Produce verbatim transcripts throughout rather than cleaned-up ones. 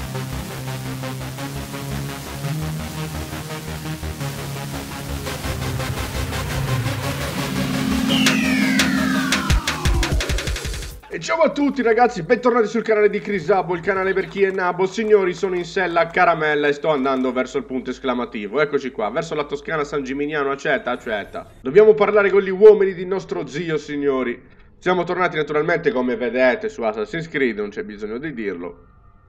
E ciao a tutti ragazzi, bentornati sul canale di Crisabo, il canale per chi è nabo. Signori, sono in sella a Caramella e sto andando verso il punto esclamativo. Eccoci qua, verso la Toscana San Gimignano. Accetta, accetta. Dobbiamo parlare con gli uomini di nostro zio, signori. Siamo tornati naturalmente, come vedete, su Assassin's Creed, non c'è bisogno di dirlo.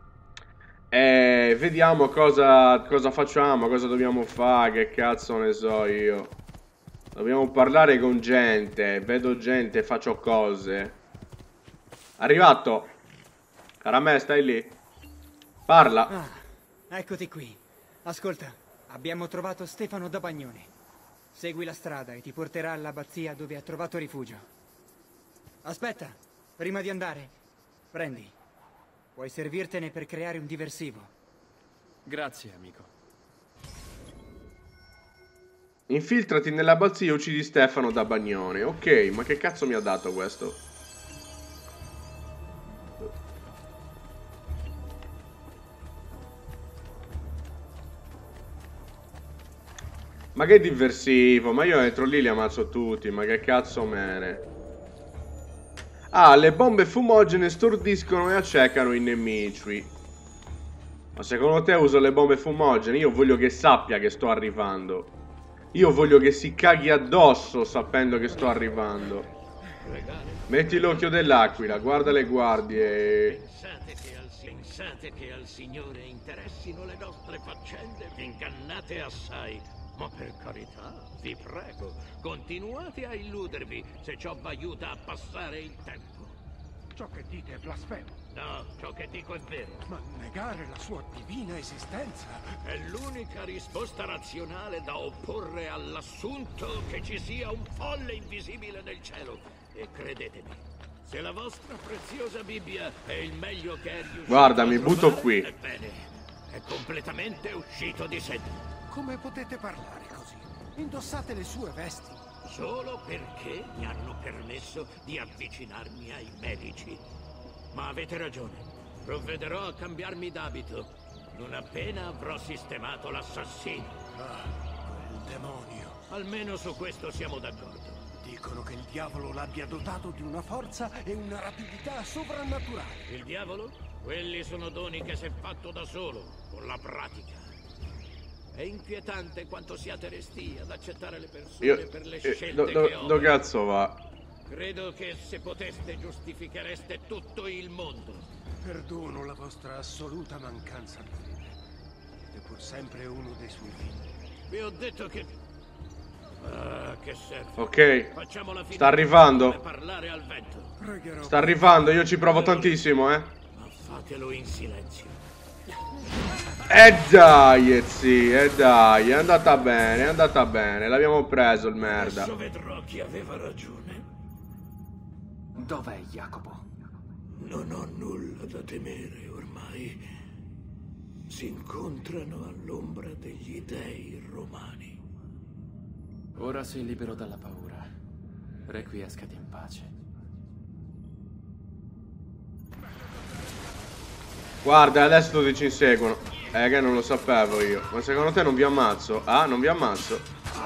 E vediamo cosa, cosa facciamo, cosa dobbiamo fare, che cazzo ne so io. Dobbiamo parlare con gente, vedo gente, faccio cose. Arrivato. Caramè, stai lì. Parla. Ah, eccoti qui. Ascolta, abbiamo trovato Stefano da Bagnone. Segui la strada e ti porterà all'abbazia dove ha trovato rifugio. Aspetta, prima di andare, prendi. Puoi servirtene per creare un diversivo. Grazie, amico. Infiltrati nell'abbazia e uccidi Stefano da Bagnone. Ok, ma che cazzo mi ha dato questo? Ma che diversivo, ma io entro lì li ammazzo tutti, ma che cazzo mene. Ah, le bombe fumogene stordiscono e accecano i nemici. Ma secondo te uso le bombe fumogene? Io voglio che sappia che sto arrivando. Io voglio che si caghi addosso sapendo che sto arrivando. Metti l'occhio dell'aquila, guarda le guardie. Pensate che, al, pensate che al Signore interessino le nostre faccende? Vi ingannate assai. Ma per carità, vi prego, continuate a illudervi se ciò vi aiuta a passare il tempo. Ciò che dite è blasfemo. No, ciò che dico è vero. Ma negare la sua divina esistenza È l'unica risposta razionale da opporre all'assunto che ci sia un folle invisibile nel cielo. E credetemi, se la vostra preziosa Bibbia è il meglio che è riuscito Guarda, a mi trovare, butto qui. Ebbene, è completamente uscito di sé. come potete parlare così? Indossate le sue vesti. Solo perché mi hanno permesso di avvicinarmi ai medici. Ma avete ragione, provvederò a cambiarmi d'abito non appena avrò sistemato l'assassino. Ah, quel demonio. Almeno su questo siamo d'accordo. Dicono che il diavolo l'abbia dotato di una forza e una rapidità sovrannaturali. Il diavolo? Quelli sono doni che si è fatto da solo, con la pratica. È inquietante quanto siate resti ad accettare le persone Io... per le Eh, scelte do, che do, operano. do cazzo va? Credo che se poteste giustifichereste tutto il mondo. Perdono la vostra assoluta mancanza di fede. Siete pur sempre uno dei suoi figli. Vi ho detto che... Ah, che serve. Ok. Facciamo la fine. Sta arrivando. Come parlare al vento. Pregherò. Sta arrivando, io ci provo tantissimo, eh. Ma fatelo in silenzio. E dai, eh, sì, e dai, è andata bene, è andata bene. L'abbiamo preso il merda. Adesso vedrò chi aveva ragione. Dov'è Jacopo? Non ho nulla da temere ormai. Si incontrano all'ombra degli dei romani. Ora sei libero dalla paura. Requiescati in pace. Guarda, adesso tutti ci inseguono. Eh, che non lo sapevo io. Ma secondo te non vi ammazzo? Ah, non vi ammazzo.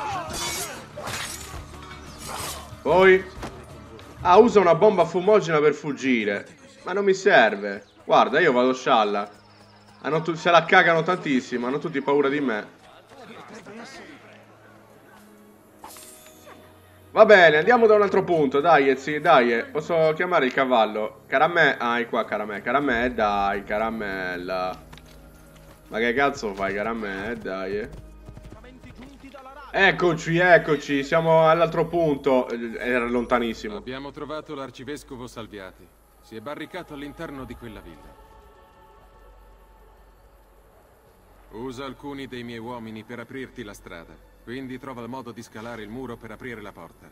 Poi... Ah, usa una bomba fumogena per fuggire. Ma non mi serve. Guarda, io vado scialla. Hanno tu- se la cagano tantissimo. Hanno tutti paura di me. Va bene, andiamo da un altro punto. Dai, eh, sì, dai. eh. Posso chiamare il cavallo? Caramè. Ah, è qua, caramè. Caramè, dai, caramella. Ma che cazzo fai, caramè? Dai, eh. Eccoci, eccoci. Siamo all'altro punto. Era lontanissimo. Abbiamo trovato l'arcivescovo Salviati. Si è barricato all'interno di quella villa. Usa alcuni dei miei uomini per aprirti la strada. Quindi trova il modo di scalare il muro per aprire la porta.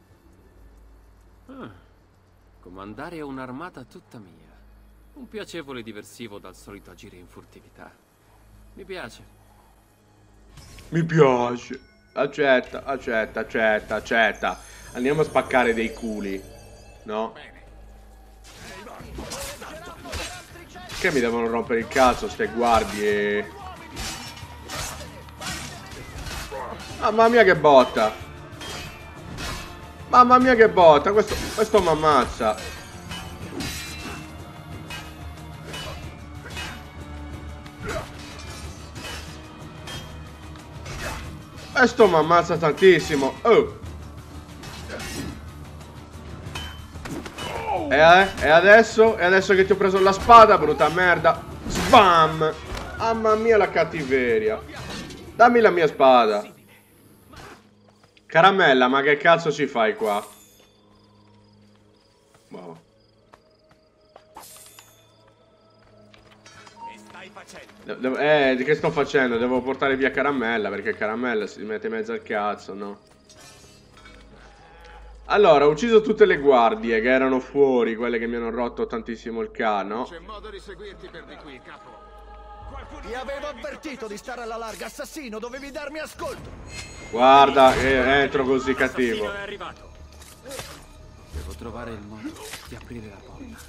Ah, comandare un'armata tutta mia. Un piacevole diversivo dal solito agire in furtività. Mi piace. Mi piace. Accetta, accetta, accetta, accetta. Andiamo a spaccare dei culi. No? Perché mi devono rompere il cazzo ste guardie? Mamma mia che botta! Mamma mia che botta! Questo, questo mi ammazza! Questo mi ammazza tantissimo! Oh! E, eh? E adesso? E adesso che ti ho preso la spada, brutta merda! Sbam! Mamma mia la cattiveria! Dammi la mia spada! Caramella, ma che cazzo ci fai qua? Wow. Devo, eh, che sto facendo? Devo portare via Caramella, perché Caramella si mette in mezzo al cazzo, no? Allora, ho ucciso tutte le guardie che erano fuori, quelle che mi hanno rotto tantissimo il cano. C'è modo di seguirti per di qui, capo. Ti avevo avvertito di stare alla larga, assassino, dovevi darmi ascolto. Guarda, che entro così cattivo. È arrivato. Devo trovare il modo di aprire la porta.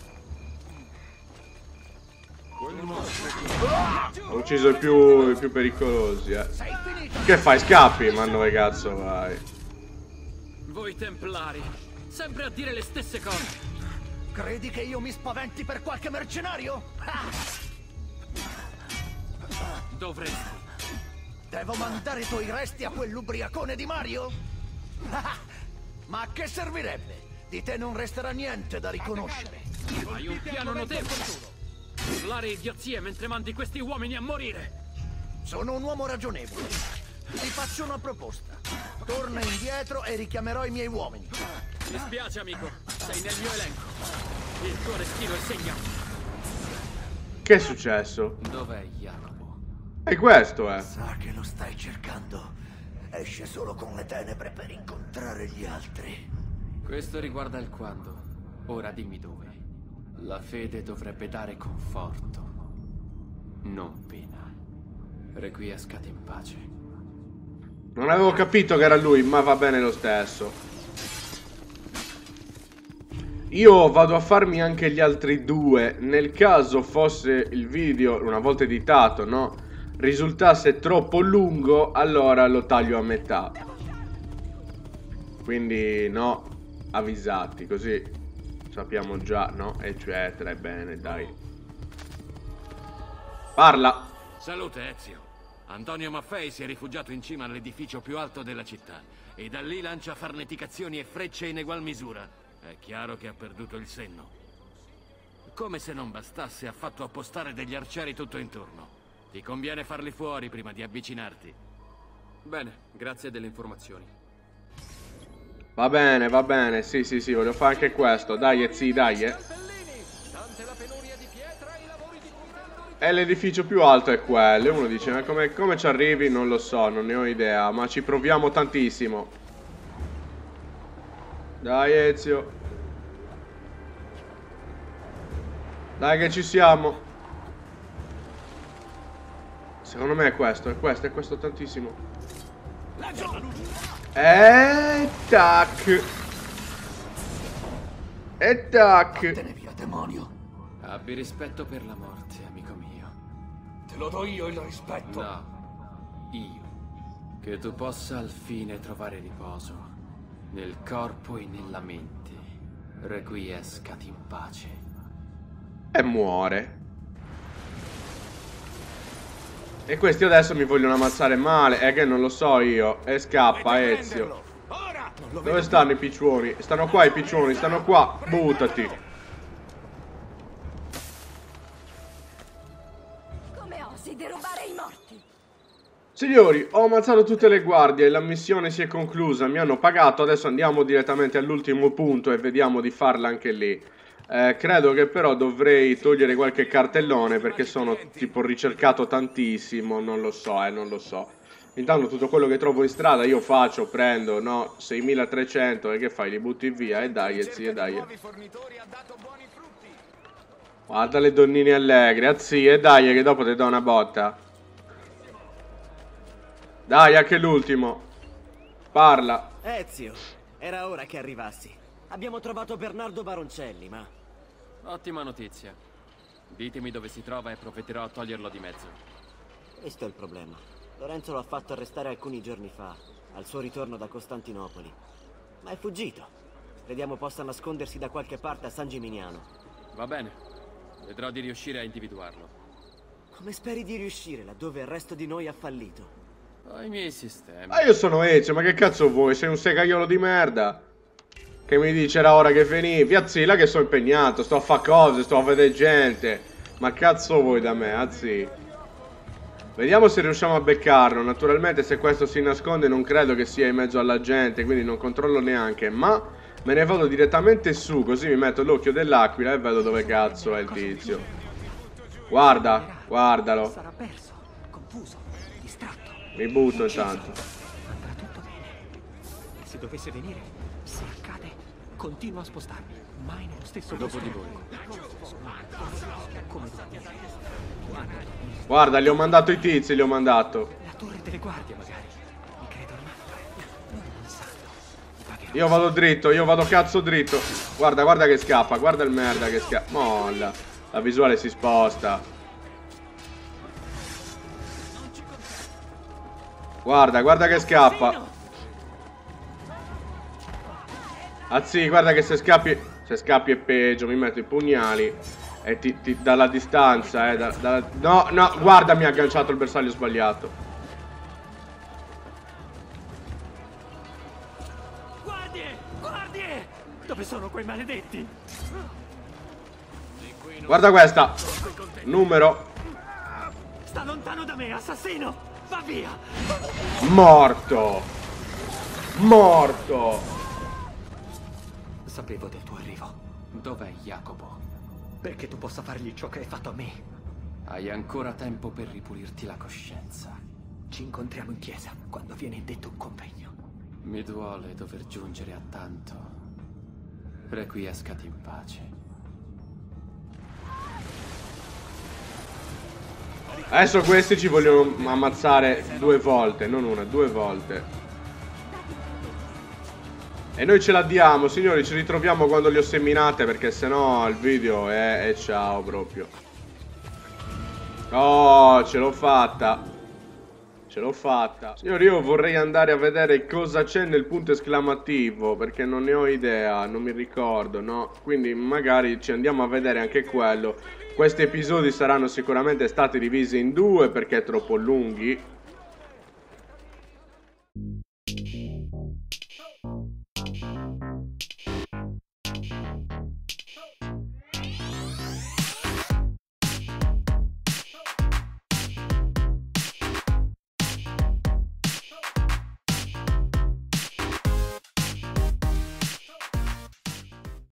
Ho ucciso i più, i più pericolosi, eh. Che fai? Scappi? Ma dove cazzo vai? Voi templari, sempre a dire le stesse cose. Credi che io mi spaventi per qualche mercenario? Ah! Dovresti. Devo mandare i tuoi resti a quell'ubriacone di Mario? Ah! Ma a che servirebbe? Di te non resterà niente da riconoscere. Hai un piano notevole. Urlare idiozie mentre mandi questi uomini a morire. Sono un uomo ragionevole. Ti faccio una proposta. Torna indietro e richiamerò i miei uomini. Mi spiace, amico. Sei nel mio elenco. Il tuo destino è segnato. Che è successo? Dov'è Jacopo? E questo, eh. Sa che lo stai cercando. Esce solo con le tenebre per incontrare gli altri. Questo riguarda il quando. Ora dimmi dove. La fede dovrebbe dare conforto, non pena. Requiescat in pace. Non avevo capito che era lui, ma va bene lo stesso. Io vado a farmi anche gli altri due. Nel caso fosse il video, una volta editato, no? Risultasse troppo lungo, allora lo taglio a metà. Quindi no, avvisati, così sappiamo già, no? Eccetera, e bene, dai. Parla. Salute, Ezio. Antonio Maffei si è rifugiato in cima all'edificio più alto della città e da lì lancia farneticazioni e frecce in egual misura. È chiaro che ha perduto il senno. Come se non bastasse, ha fatto appostare degli arcieri tutto intorno. Ti conviene farli fuori prima di avvicinarti. Bene, grazie delle informazioni. Va bene, va bene, sì, sì, sì, voglio fare anche questo. Dai, zi, dai, eh. E l'edificio più alto è quello. E uno dice, ma come, come ci arrivi? Non lo so, non ne ho idea, ma ci proviamo tantissimo. Dai, Ezio. Dai che ci siamo. Secondo me è questo, è questo, è questo tantissimo. E tac. E tac. Vattene via, demonio. Abbi rispetto per la morte, amico mio. Te lo do io il rispetto. No, io. Che tu possa al fine trovare riposo nel corpo e nella mente. Requiescat in pace. E muore. E questi adesso mi vogliono ammazzare male. È che non lo so io. E scappa, Ezio. Dove stanno i piccioni? Stanno qua i piccioni, stanno qua. Buttati. Come osi derubare i morti? Signori, ho ammazzato tutte le guardie. La missione si è conclusa. Mi hanno pagato. Adesso andiamo direttamente all'ultimo punto e vediamo di farla anche lì. Eh, credo che però dovrei togliere qualche cartellone perché sono tipo ricercato tantissimo, non lo so, eh, non lo so. Intanto tutto quello che trovo in strada io faccio, prendo, no, seimilatrecento e che fai, li butti via e dai, e sì, e dai. Guarda le donnine allegre, azzi, e dai che dopo ti do una botta. Dai, anche l'ultimo. Parla. Ezio, era ora che arrivassi. Abbiamo trovato Bernardo Baroncelli, ma... Ottima notizia. Ditemi dove si trova e provvederò a toglierlo di mezzo. Questo è il problema. Lorenzo lo ha fatto arrestare alcuni giorni fa, al suo ritorno da Costantinopoli. Ma è fuggito. Crediamo possa nascondersi da qualche parte a San Gimignano. Va bene. Vedrò di riuscire a individuarlo. Come speri di riuscire laddove il resto di noi ha fallito? Ho i miei sistemi. Ma io sono Ezio, ma che cazzo vuoi? Sei un segaiolo di merda che mi dice era ora che finivi. Azzilla che sono impegnato, sto a fa cose, sto a vedere gente. Ma cazzo vuoi da me, Azzi? Vediamo se riusciamo a beccarlo. Naturalmente se questo si nasconde non credo che sia in mezzo alla gente, quindi non controllo neanche. Ma me ne vado direttamente su, così mi metto l'occhio dell'aquila e vedo dove cazzo è il tizio. Guarda, guardalo. Sarà perso, confuso, distratto. Mi butto intanto. Andrà tutto bene. Se dovesse venire, se accade, continuo a spostarmi. Mai nello stesso Dopo di voi. Come Guarda, gli ho mandato i tizi, gli ho mandato. la torre delle guardie, magari. Mi credo ormai. Non sanno. Io vado dritto, io vado cazzo dritto. Guarda, guarda che scappa, guarda il merda che scappa. Molla. La visuale si sposta. Guarda, guarda che scappa. Ah sì, guarda che se scappi, se scappi è peggio. Mi metto i pugnali e ti, ti dalla distanza, eh. Da, da, no, no, guarda, mi ha agganciato il bersaglio sbagliato. Guardie! Guardie! Dove sono quei maledetti? Guarda questa. Numero. Sta lontano da me, assassino! Va via! Morto. Morto. Sapevo del tuo arrivo. Dov'è Jacopo? Perché tu possa fargli ciò che hai fatto a me. Hai ancora tempo per ripulirti la coscienza. Ci incontriamo in chiesa, quando viene indetto un convegno. Mi duole dover giungere a tanto. Requiescati in pace. Adesso questi ci vogliono ammazzare due volte, non una, due volte. E noi ce la diamo, signori, ci ritroviamo quando li ho seminate, perché sennò il video è, è ciao proprio. Oh, ce l'ho fatta. Ce l'ho fatta. Signori, io vorrei andare a vedere cosa c'è nel punto esclamativo, perché non ne ho idea, non mi ricordo, no? Quindi magari ci andiamo a vedere anche quello. Questi episodi saranno sicuramente stati divisi in due perché troppo lunghi.